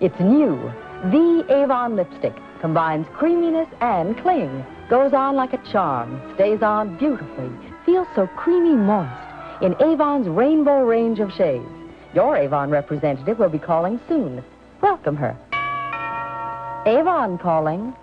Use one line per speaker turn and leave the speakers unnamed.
It's new. The Avon lipstick combines creaminess and cling. Goes on like a charm. Stays on beautifully. Feels so creamy moist in Avon's rainbow range of shades. Your Avon representative will be calling soon. Welcome her. Avon calling.